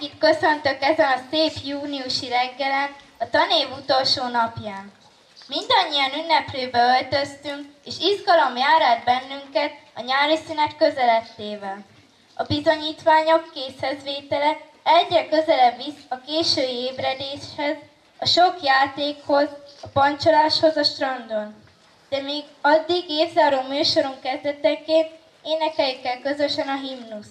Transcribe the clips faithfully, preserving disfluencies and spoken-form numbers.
Mindenkit köszöntök ezen a szép júniusi reggelen, a tanév utolsó napján. Mindannyian ünneplőbe öltöztünk, és izgalom jár át bennünket a nyári szünet közelettével. A bizonyítványok készhezvétele egyre közelebb visz a késői ébredéshez, a sok játékhoz, a pancsoláshoz a strandon. De még addig évzáró műsorunk kezdeteként énekeljük el közösen a himnuszt.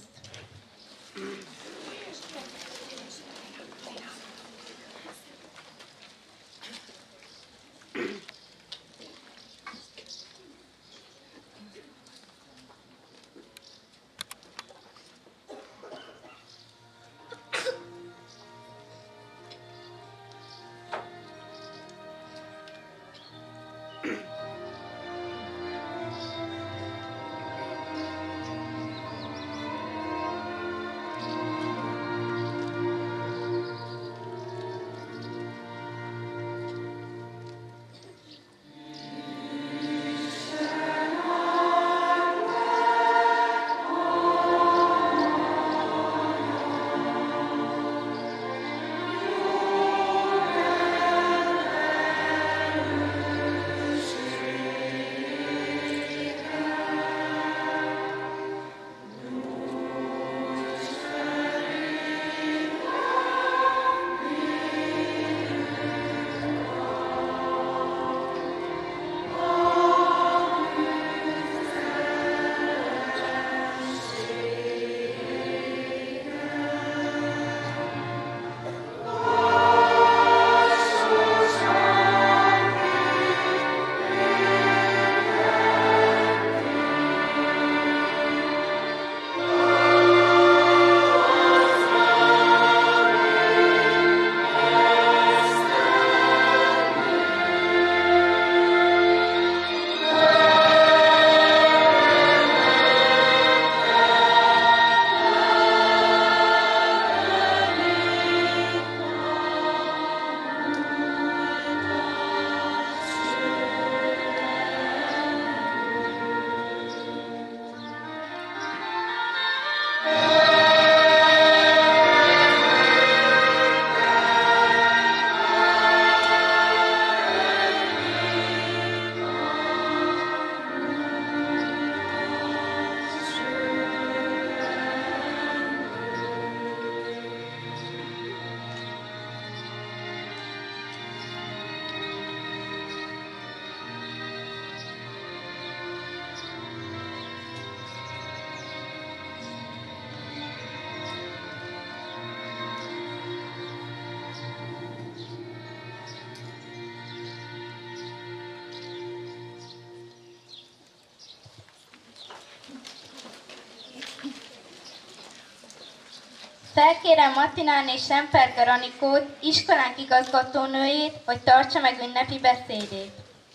Felkérem Matinán és Semperger Anikót, iskolánk igazgatónőjét, hogy tartsa meg ünnepi beszédét.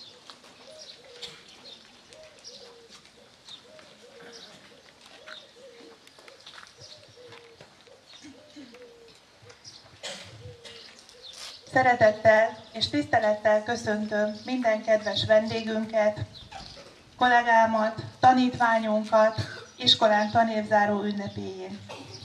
Szeretettel és tisztelettel köszöntöm minden kedves vendégünket, kollégámat, tanítványunkat iskolánk tanévzáró ünnepéjén.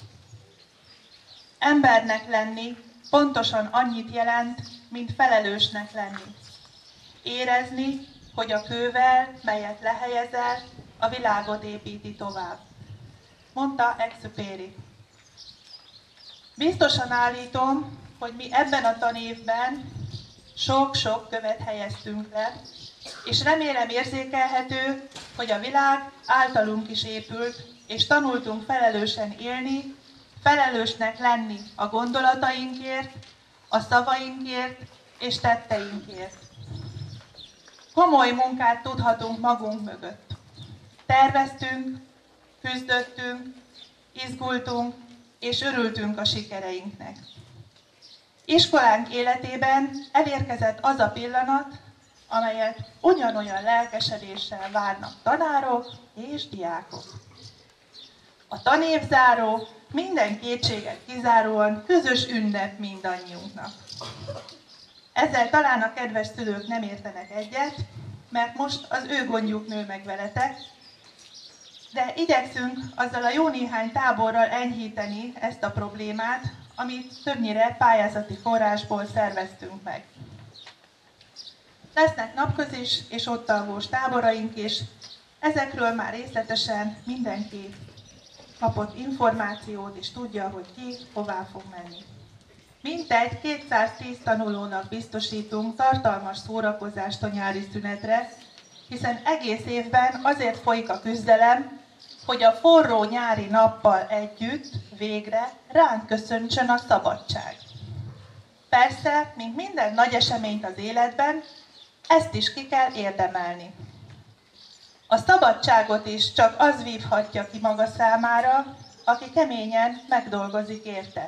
Embernek lenni pontosan annyit jelent, mint felelősnek lenni. Érezni, hogy a kővel, melyet lehelyezel, a világot építi tovább. Mondta Exupéry. Biztosan állítom, hogy mi ebben a tanévben sok-sok követ helyeztünk le, és remélem érzékelhető, hogy a világ általunk is épült, és tanultunk felelősen élni, felelősnek lenni a gondolatainkért, a szavainkért és tetteinkért. Komoly munkát tudhatunk magunk mögött. Terveztünk, küzdöttünk, izgultunk és örültünk a sikereinknek. Iskolánk életében elérkezett az a pillanat, amelyet ugyanolyan lelkesedéssel várnak tanárok és diákok. A tanévzáró minden kétséget kizáróan közös ünnep mindannyiunknak. Ezzel talán a kedves szülők nem értenek egyet, mert most az ő gondjuk nő meg veletek, de igyekszünk azzal a jó néhány táborral enyhíteni ezt a problémát, amit többnyire pályázati forrásból szerveztünk meg. Lesznek napközis és ottalvós táboraink is, ezekről már részletesen mindenki kapott információt, és tudja, hogy ki hová fog menni. Mintegy kétszáztíz tanulónak biztosítunk tartalmas szórakozást a nyári szünetre, hiszen egész évben azért folyik a küzdelem, hogy a forró nyári nappal együtt végre ránk köszöntsön a szabadság. Persze, mint minden nagy eseményt az életben, ezt is ki kell érdemelni. A szabadságot is csak az vívhatja ki maga számára, aki keményen megdolgozik érte.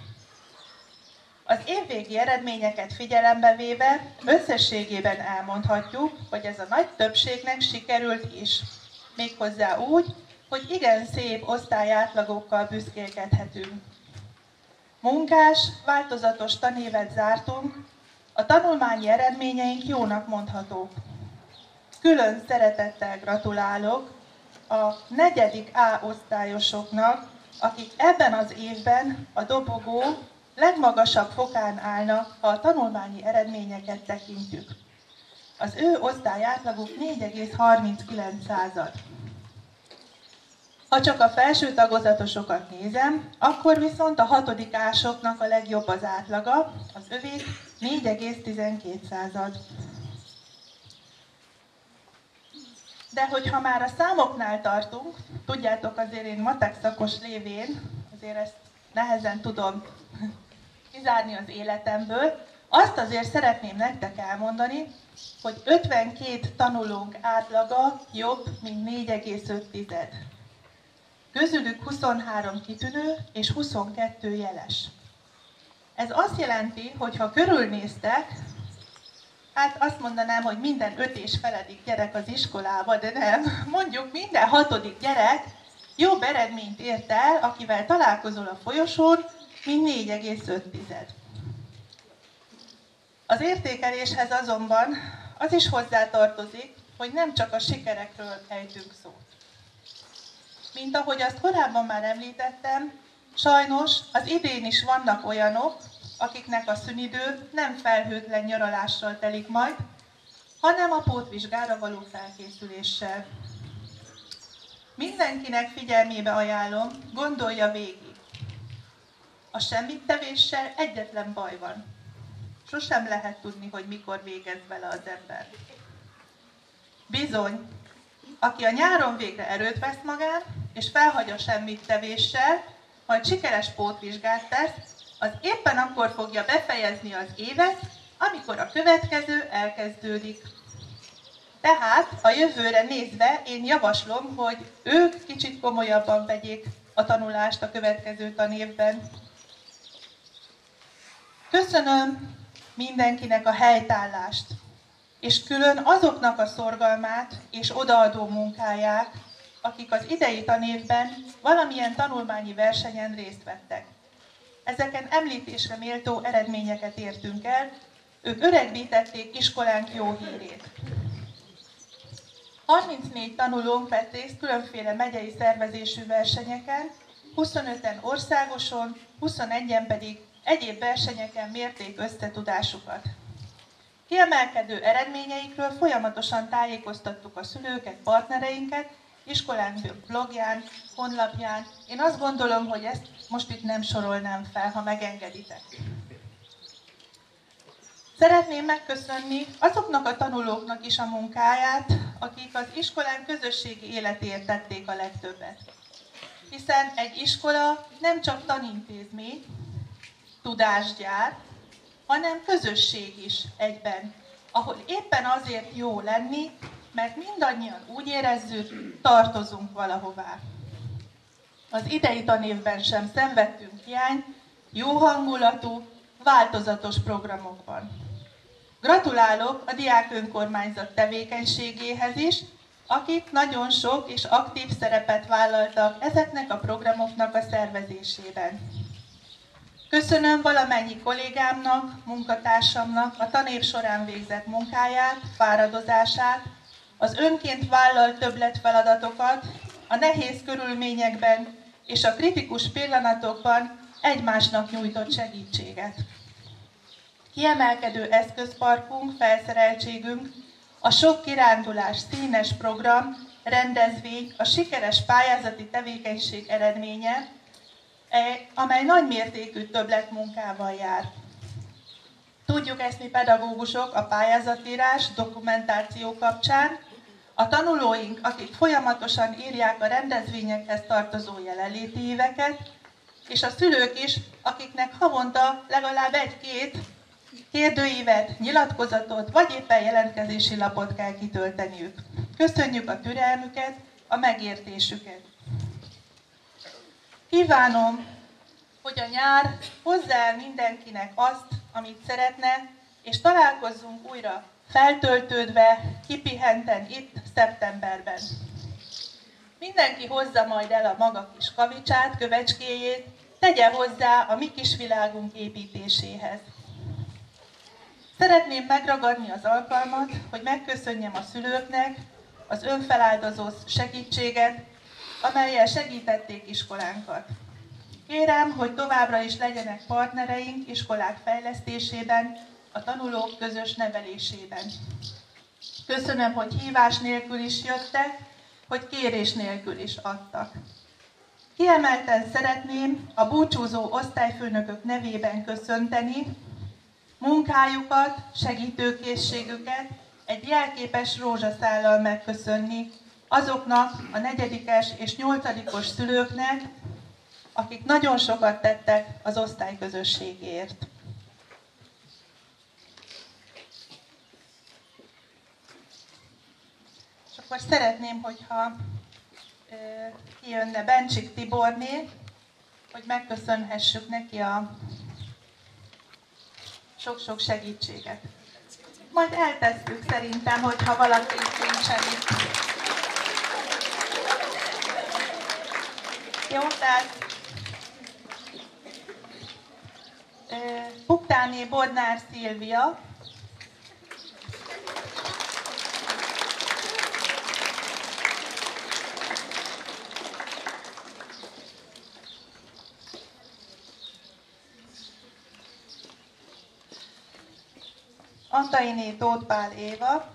Az évvégi eredményeket figyelembe véve összességében elmondhatjuk, hogy ez a nagy többségnek sikerült is. Méghozzá úgy, hogy igen szép osztályátlagokkal büszkélkedhetünk. Munkás, változatos tanévet zártunk, a tanulmányi eredményeink jónak mondhatók. Külön szeretettel gratulálok a negyedik A osztályosoknak, akik ebben az évben a dobogó legmagasabb fokán állnak, ha a tanulmányi eredményeket tekintjük. Az ő osztályátlaguk négy egész harminckilenc. Ha csak a felső tagozatosokat nézem, akkor viszont a hatodik ásoknak a legjobb az átlaga, az övék négy egész tizenkét. De hogyha már a számoknál tartunk, tudjátok, azért én matek szakos lévén, azért ezt nehezen tudom kizárni az életemből, azt azért szeretném nektek elmondani, hogy ötvenkét tanulónk átlaga jobb, mint négy egész öt. Közülük huszonhárom kitűnő és huszonkettő jeles. Ez azt jelenti, hogy ha körülnéztek, hát azt mondanám, hogy minden öt és feledik gyerek az iskolába, de nem, mondjuk minden hatodik gyerek jobb eredményt ért el, akivel találkozol a folyosón, mint négy egész öt. Az értékeléshez azonban az is hozzátartozik, hogy nem csak a sikerekről ejtünk szót. Mint ahogy azt korábban már említettem, sajnos az idén is vannak olyanok, akiknek a szünidő nem felhőtlen nyaralással telik majd, hanem a pótvizsgára való felkészüléssel. Mindenkinek figyelmébe ajánlom, gondolja végig. A semmittevéssel egyetlen baj van. Sosem lehet tudni, hogy mikor végez vele az ember. Bizony, aki a nyáron végre erőt vesz magán, és felhagy a semmittevéssel, majd sikeres pótvizsgát tesz, az éppen akkor fogja befejezni az évet, amikor a következő elkezdődik. Tehát a jövőre nézve én javaslom, hogy ők kicsit komolyabban vegyék a tanulást a következő tanévben. Köszönöm mindenkinek a helytállást, és külön azoknak a szorgalmát és odaadó munkáját, akik az idei tanévben valamilyen tanulmányi versenyen részt vettek. Ezeken említésre méltó eredményeket értünk el, ők öregbítették iskolánk jó hírét. harmincnégy tanulónk vett részt különféle megyei szervezésű versenyeken, huszonöten országoson, huszonegyen pedig egyéb versenyeken mérték összetudásukat. Kiemelkedő eredményeikről folyamatosan tájékoztattuk a szülőket, partnereinket, iskolánk blogján, honlapján. Én azt gondolom, hogy ezt most itt nem sorolnám fel, ha megengeditek. Szeretném megköszönni azoknak a tanulóknak is a munkáját, akik az iskolán közösségi életéért tették a legtöbbet. Hiszen egy iskola nem csak tanintézmény, tudásgyár, hanem közösség is egyben, ahol éppen azért jó lenni, mert mindannyian úgy érezzük, tartozunk valahová. Az idei tanévben sem szenvedtünk hiányt jó hangulatú, változatos programokban. Gratulálok a diák önkormányzat tevékenységéhez is, akik nagyon sok és aktív szerepet vállaltak ezeknek a programoknak a szervezésében. Köszönöm valamennyi kollégámnak, munkatársamnak a tanév során végzett munkáját, fáradozását, az önként vállalt többletfeladatokat, a nehéz körülményekben és a kritikus pillanatokban egymásnak nyújtott segítséget. Kiemelkedő eszközparkunk, felszereltségünk, a sok kirándulás, színes program, rendezvény, a sikeres pályázati tevékenység eredménye, amely nagymértékű többletmunkával jár. Tudjuk ezt mi pedagógusok a pályázatírás, dokumentáció kapcsán, a tanulóink, akik folyamatosan írják a rendezvényekhez tartozó jelenléti éveket, és a szülők is, akiknek havonta legalább egy-két kérdőívet, nyilatkozatot, vagy éppen jelentkezési lapot kell kitölteniük. Köszönjük a türelmüket, a megértésüket. Kívánom, hogy a nyár hozza el mindenkinek azt, amit szeretne, és találkozzunk újra feltöltődve, kipihenten itt szeptemberben. Mindenki hozza majd el a maga kis kavicsát, kövecskéjét, tegye hozzá a mi kis világunk építéséhez. Szeretném megragadni az alkalmat, hogy megköszönjem a szülőknek az önfeláldozó segítséget, amellyel segítették iskolánkat. Kérem, hogy továbbra is legyenek partnereink iskolák fejlesztésében, a tanulók közös nevelésében. Köszönöm, hogy hívás nélkül is jöttek, hogy kérés nélkül is adtak. Kiemelten szeretném a búcsúzó osztályfőnökök nevében köszönteni munkájukat, segítőkészségüket, egy jelképes rózsaszállal megköszönni azoknak a negyedikes és nyolcadikos szülőknek, akik nagyon sokat tettek az osztályközösségért. És akkor szeretném, hogyha e, kijönne Bencsik Tiborné, hogy megköszönhessük neki a sok-sok segítséget. Majd eltesszük szerintem, hogyha valaki nincsen itt. Jó, tehát Buktáné Bodnár Szilvia, Antainé Tóth Pál Éva,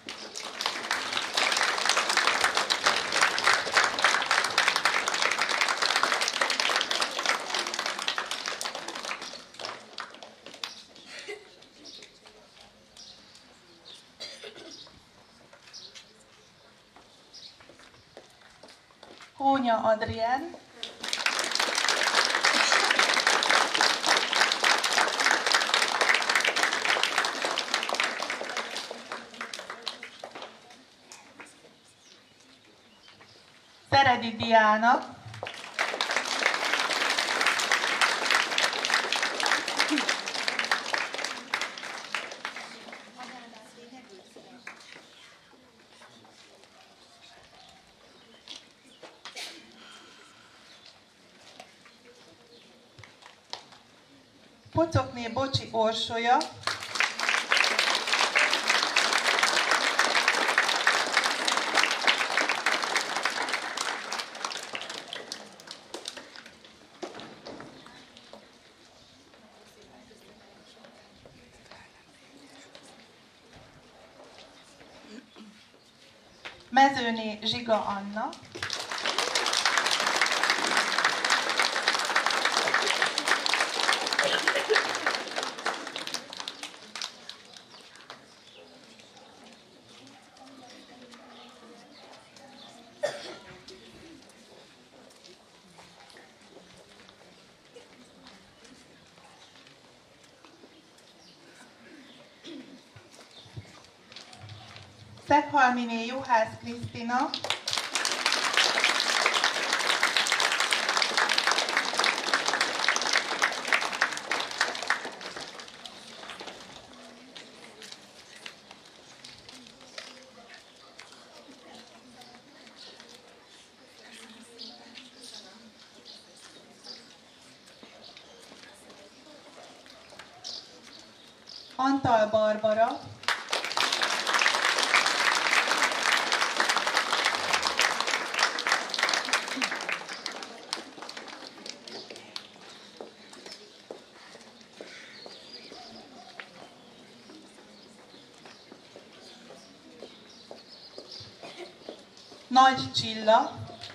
Kónya Adrien, Szeredi Diana, Pocokné Bocsi Orsolya, Mezőné Zsiga Anna, Szeghalminé Juhász Krisztina, Antal Barbara, Nagy Csilla,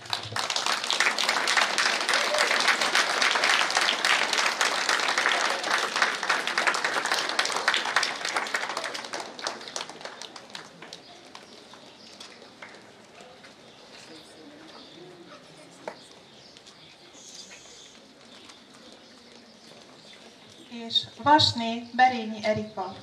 és Vasné Berényi Erika.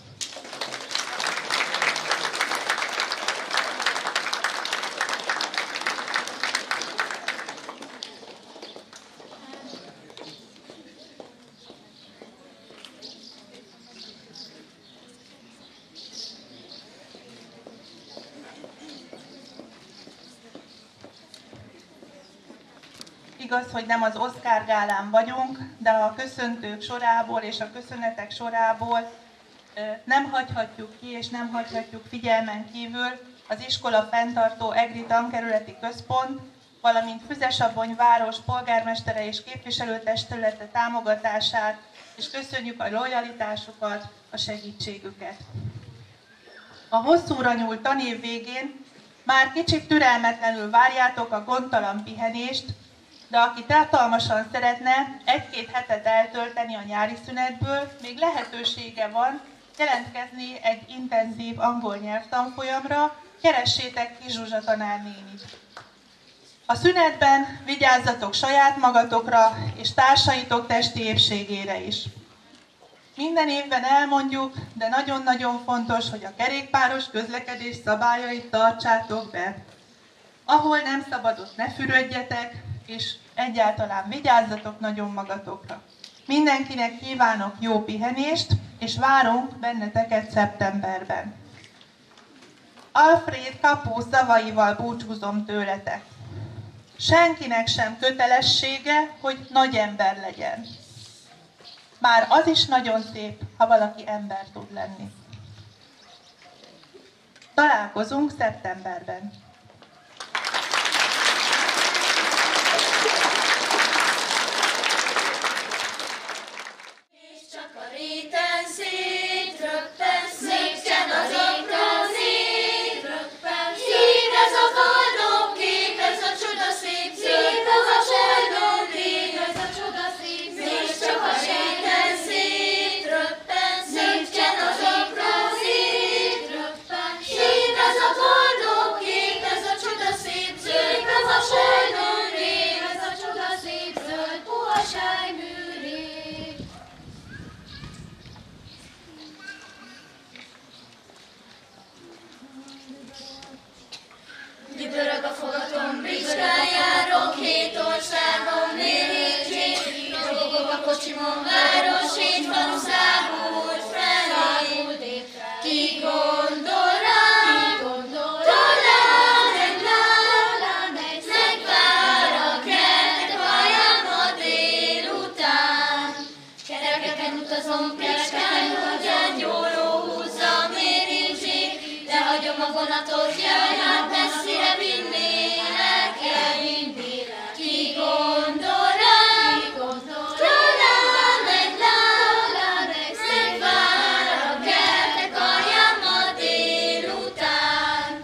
Igaz, hogy nem az Oscar gálán vagyunk, de a köszöntők sorából és a köszönetek sorából nem hagyhatjuk ki és nem hagyhatjuk figyelmen kívül az iskola fenntartó EGRI tankerületi központ, valamint Füzesabony város polgármestere és képviselőtestülete támogatását, és köszönjük a lojalitásukat, a segítségüket. A hosszúra nyúlt tanév végén már kicsit türelmetlenül várjátok a gondtalan pihenést, de aki tartalmasan szeretne egy-két hetet eltölteni a nyári szünetből, még lehetősége van jelentkezni egy intenzív angol nyelvtanfolyamra, keressétek ki Zsuzsa tanárnénit. A szünetben vigyázzatok saját magatokra és társaitok testi épségére is. Minden évben elmondjuk, de nagyon-nagyon fontos, hogy a kerékpáros közlekedés szabályait tartsátok be. Ahol nem szabad, ott ne fürödjetek, és egyáltalán vigyázzatok nagyon magatokra. Mindenkinek kívánok jó pihenést, és várunk benneteket szeptemberben. Alfred Kapó szavaival búcsúzom tőletek. Senkinek sem kötelessége, hogy nagy ember legyen. Már az is nagyon szép, ha valaki ember tud lenni. Találkozunk szeptemberben. Gyöpörög a fogatom bricskájáról, két országom mérését, robog a kocsimon városét, falu szágult felé. Ki gondol rám, talán egy láb, megvár a kertek alján ma délután. Kerekeken utazom, Pecskán, hogy a gyóló húzza a mérését, de hagyom a vonatot, jaj, hát messzire vinnélek el, vinnélek. Ki gondol rám, talán egy láb, megvár a kertek alján ma délután.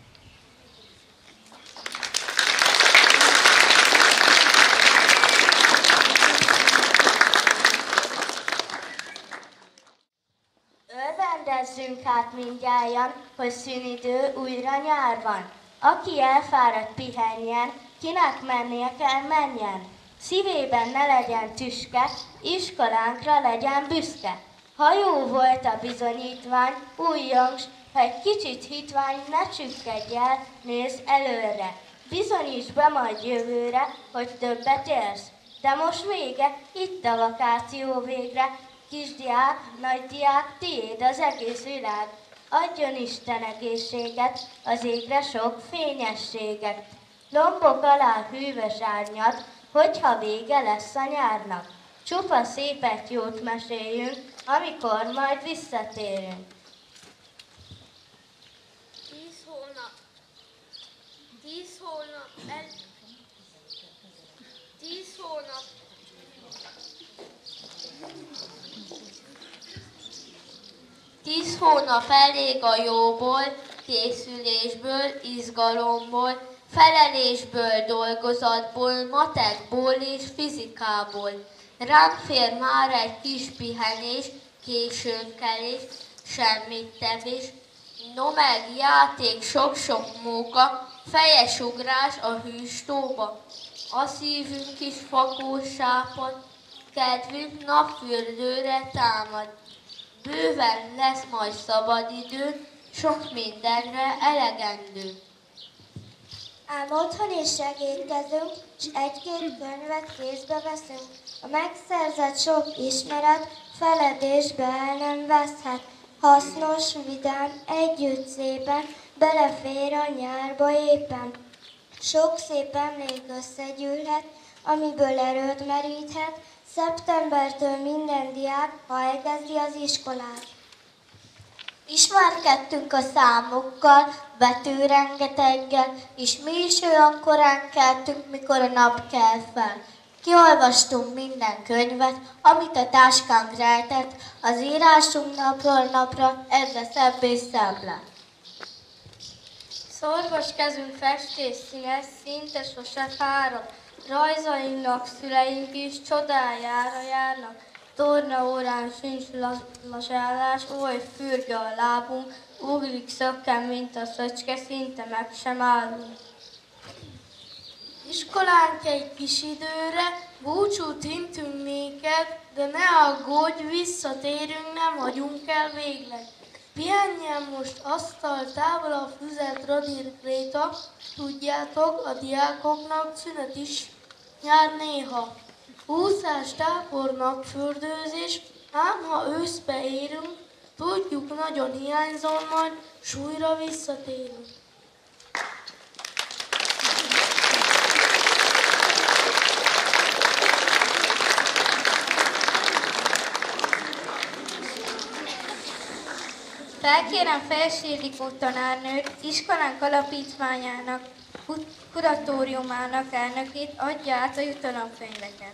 Örvendezzünk hát mindnyájan, hogy szünidő újra nyár van. Aki elfáradt, pihenjen, kinek mennie kell, menjen. Szívében ne legyen tüske, iskolánkra legyen büszke. Ha jó volt a bizonyítvány, újjong, s ha egy kicsit hitvány, ne csükkedj el, nézz előre. Bizonyíts be majd jövőre, hogy többet érsz. De most vége, itt a vakáció végre. Kisdiák, nagydiák, tiéd az egész világ. Adjon Isten egészséget, az égre sok fényességet. Lombok alá hűvös árnyat, hogyha vége lesz a nyárnak. Csupa szépet jót meséljünk, amikor majd visszatérünk. Tíz hónap. Tíz hónap. El... Tíz hónap. Tíz hónap elég a jóból, készülésből, izgalomból, felelésből, dolgozatból, matekból és fizikából. Ránk fér már egy kis pihenés, későnkelés, semmit tevés, no meg játék, sok-sok móka, fejes ugrás a hűstóba. A szívünk is fakós sápad, kedvünk napfürdőre támad. Bőven lesz majd szabad idő, sok mindenre elegendő. Ám otthon is segítkezünk, s egy-két könyvet kézbe veszünk. A megszerzett sok ismeret feledésbe el nem veszhet. Hasznos, vidám, együtt szépen, belefér a nyárba éppen. Sok szép emlék összegyűlhet, amiből erőt meríthet, szeptembertől minden diák, ha elkezdi az iskolát. Ismerkedtünk a számokkal, betűrengeteggel, és mi is olyan korán keltünk, mikor a nap kell fel. Kiolvastunk minden könyvet, amit a táskánk rejtett, az írásunk napról napra egyre szebb és szebb lett. Szorgos kezünk festés színes, szinte sose fárad, rajzainknak szüleink is csodájára járnak. Torna órán sincs lassálás, oly fürge a lábunk, ugrik szökken, mint a szöcske, szinte meg sem állunk. Iskolánk egy kis időre, búcsút intünk néked, de ne aggódj, visszatérünk, nem hagyunk el végleg. Pihenjen most asztal távol a füzet radírkréta, tudjátok, a diákoknak szünet is jár néha. Úszás, tábor, napfürdőzés, ám ha őszbe érünk, tudjuk, nagyon hiányzol majd, s újra visszatérünk. Felkérem Felsérlikó tanárnőt, iskolánk alapítványának, kuratóriumának elnökét, adja át a jutalomkönyveket.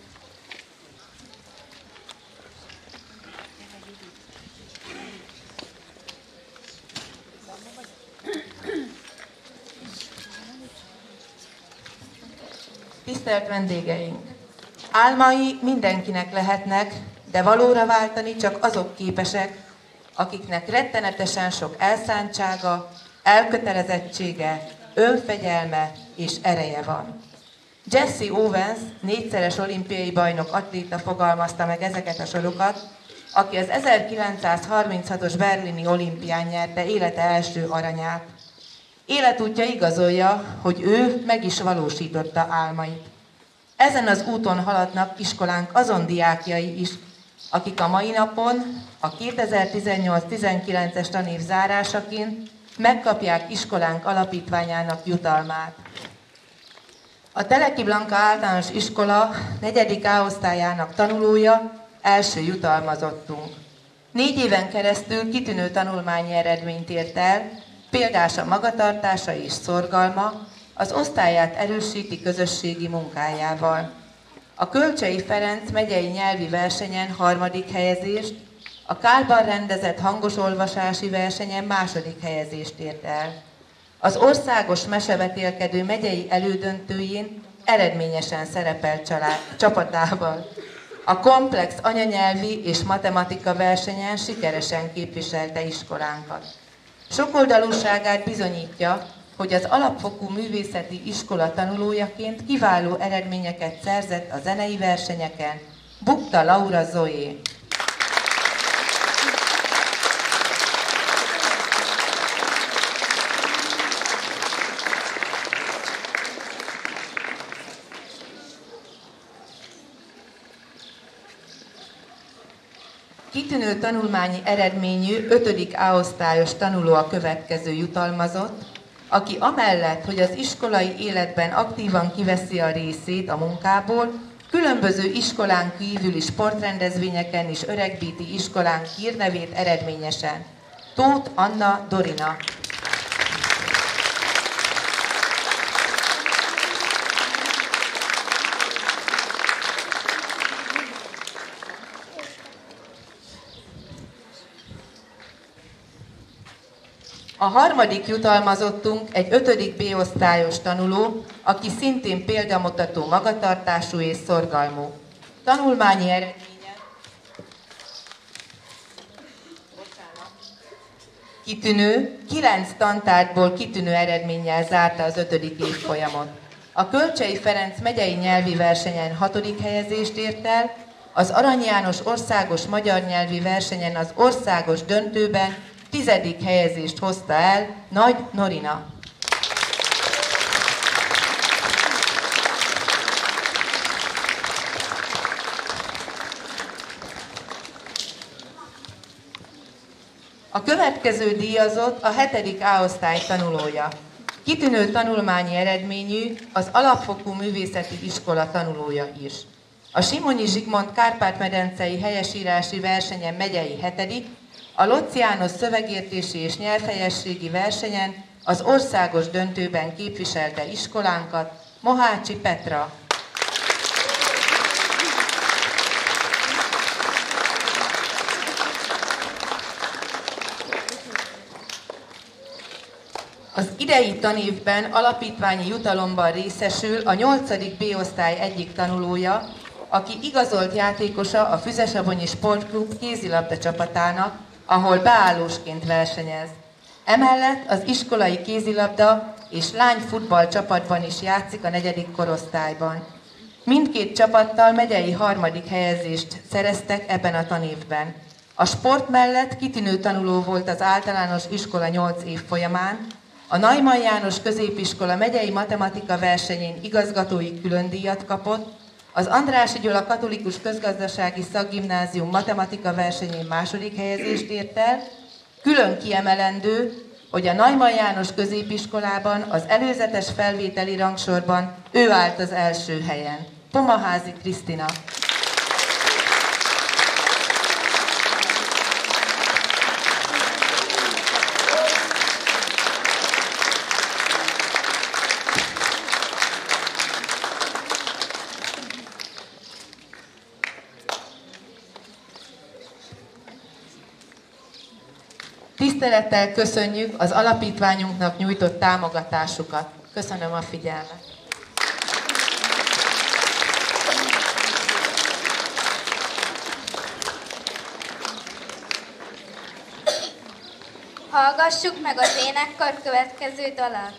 Tisztelt vendégeink! Álmai mindenkinek lehetnek, de valóra váltani csak azok képesek, akiknek rettenetesen sok elszántsága, elkötelezettsége, önfegyelme és ereje van. Jesse Owens, négyszeres olimpiai bajnok atléta fogalmazta meg ezeket a sorokat, aki az ezerkilencszázharminchatos berlini olimpián nyerte élete első aranyát. Életútja igazolja, hogy ő meg is valósította álmait. Ezen az úton haladnak iskolánk azon diákjai is, akik a mai napon, a kétezer-tizennyolc-tizenkilences tanév zárásaként megkapják iskolánk alapítványának jutalmát. A Teleki Blanka Általános Iskola negyedik A osztályának tanulója, első jutalmazottunk. Négy éven keresztül kitűnő tanulmányi eredményt ért el, példás a magatartása és szorgalma, az osztályát erősíti közösségi munkájával. A Kölcsei Ferenc megyei nyelvi versenyen harmadik helyezést, a Kálban rendezett hangos olvasási versenyen második helyezést ért el. Az országos mesevetélkedő megyei elődöntőjén eredményesen szerepelt család, csapatával. A komplex anyanyelvi és matematika versenyen sikeresen képviselte iskolánkat. Sokoldalúságát bizonyítja, hogy az alapfokú művészeti iskola tanulójaként kiváló eredményeket szerzett a zenei versenyeken. Bukta Laura Zoé. Kitűnő tanulmányi eredményű ötödik A osztályos tanuló a következő jutalmazott, aki amellett, hogy az iskolai életben aktívan kiveszi a részét a munkából, különböző iskolán kívüli sportrendezvényeken is öregbíti iskolánk hírnevét eredményesen. Tóth Anna Dorina. A harmadik jutalmazottunk egy ötödik B-osztályos tanuló, aki szintén példamutató magatartású és szorgalmú. Tanulmányi eredménye kitűnő, kilenc tantárgyból kitűnő eredménnyel zárta az ötödik évfolyamot. A Kölcsey Ferenc megyei nyelvi versenyen hatodik helyezést ért el, az Arany János országos magyar nyelvi versenyen az országos döntőben tizedik helyezést hozta el Nagy Norina. A következő díjazott a hetedik A-osztály tanulója. Kitűnő tanulmányi eredményű, az Alapfokú Művészeti Iskola tanulója is. A Simonyi Zsigmond Kárpát-medencei helyesírási versenyen megyei hetedik, a Locz János szövegértési és nyelvhelyességi versenyen az országos döntőben képviselte iskolánkat Mohácsi Petra. Az idei tanévben alapítványi jutalomban részesül a nyolcadik B-osztály egyik tanulója, aki igazolt játékosa a Füzesabonyi Sportklub kézilabda csapatának, ahol beállósként versenyez. Emellett az iskolai kézilabda és lányfutball csapatban is játszik a negyedik korosztályban. Mindkét csapattal megyei harmadik helyezést szereztek ebben a tanévben. A sport mellett kitűnő tanuló volt az általános iskola nyolc év folyamán, a Neumann János középiskola megyei matematika versenyén igazgatói különdíjat kapott, az Andrássy Gyula Katolikus Közgazdasági Szakgimnázium matematika versenyén második helyezést ért el. Külön kiemelendő, hogy a Neumann János középiskolában az előzetes felvételi rangsorban ő állt az első helyen. Pomaházi Krisztina. Tisztelettel köszönjük az alapítványunknak nyújtott támogatásukat. Köszönöm a figyelmet. Hallgassuk meg az énekkar következő dalát.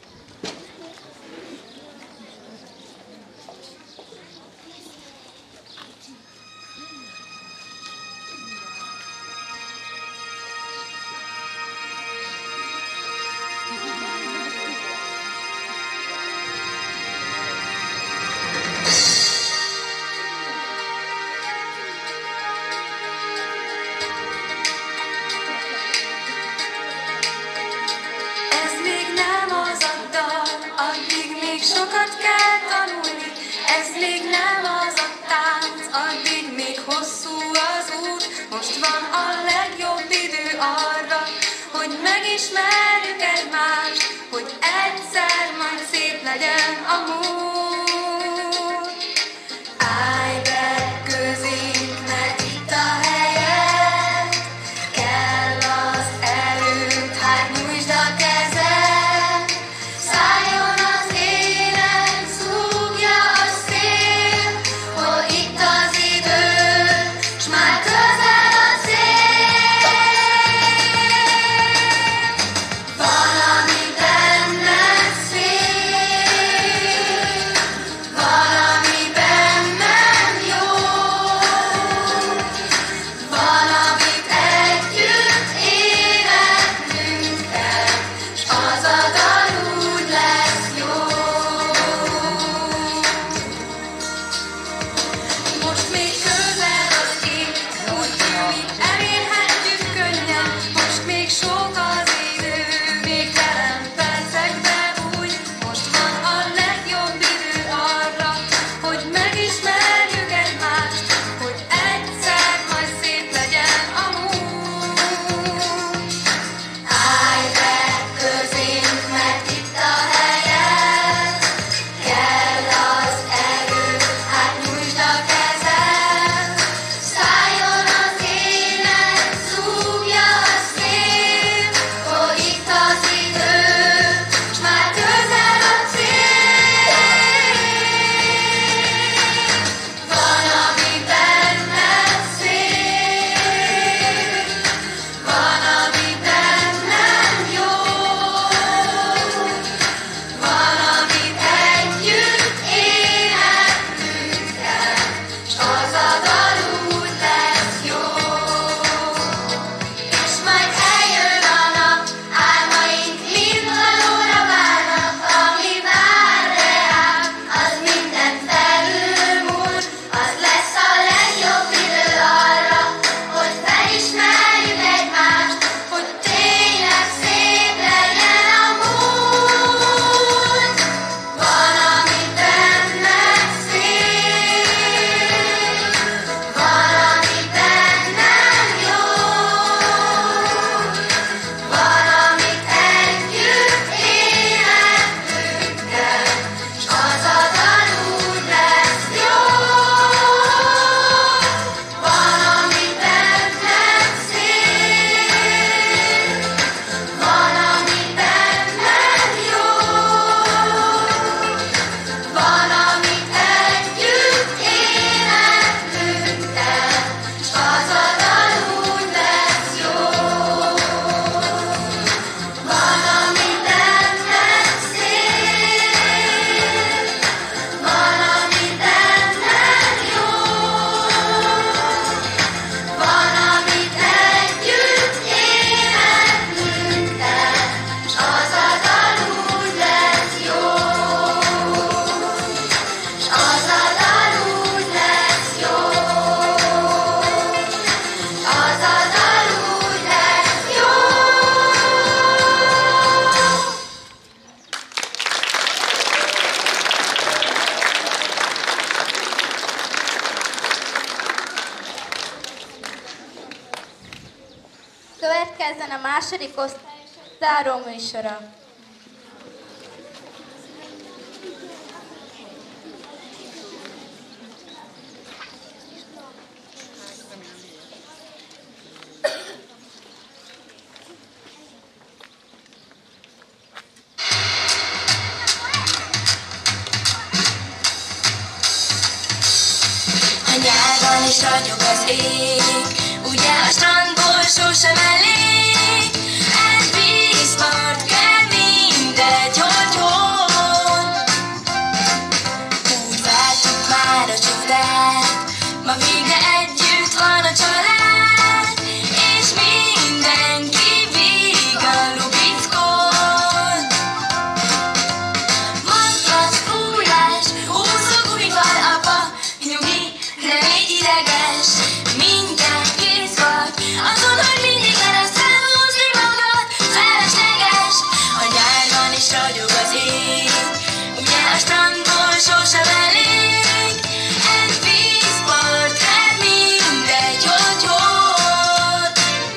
Megismerjük egymást, hogy egyszer majd szép legyen a múlt. Állj be közénk, mert itt a helyed, kell az erőd, hát nyújtsd a kezed. Szálljon az élet, szúgja a szél, hol itt az idő, s már közel a cél. Valamit második osztályosok záró műsora. Nyáron is ragyog az ég, ugye a strandból sosem elég. Egy vízpart kell, mindegy, hogy hol. Úgy vártuk már a csodát, ma végre együtt van a család, és mindenki vígan lubickol. Matlasz, fújás, húzó gumifal, apa, nyugi, nem légy ideges, minden kész vagy, azon, hogy mindig meresz elhúzni magad, felesleges. A nyár van és ragyog az ég, ugye a strandból sosem elég. Egy vízpart kell, mindegy, hogy hol.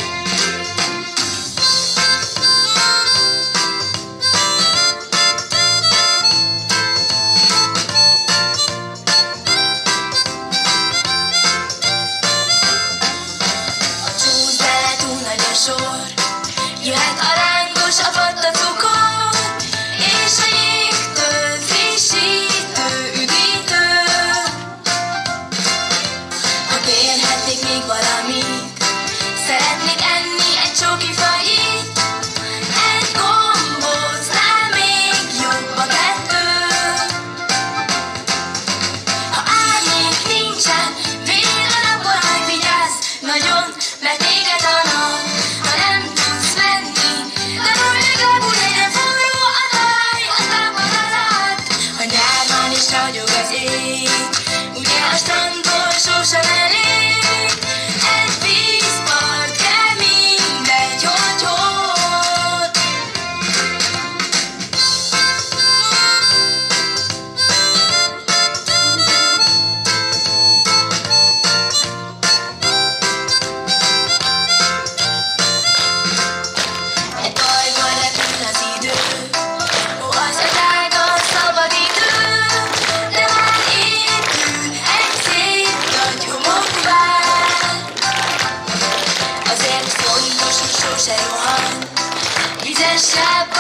A csúsz bele túl nagy a sor, jöhet a lángos, a fatta cukor, és a jégtől frissítő, üdítő. Ha kérhetnék még valamit, szeretnék enni egy csoki fagyit, egy gombócnál még jobb a kettő. Ha árnyék nincsen, vél a napon, hogy vigyázz nagyon, mert téged a nap, ha nem tudsz menni, de hogy legalább úgy legyen forró a talaj a lábad alatt. A nyár van és ragyog az ég, ugye a strandból sosem elég. Egy vízpart kell, mindegy, hogy hol. Egy bajban repül az idő, ó, az a drága szabad idő, de már épül egy szép nagy homokvár. Azért fontos, hogy sose rohan, vizes sápban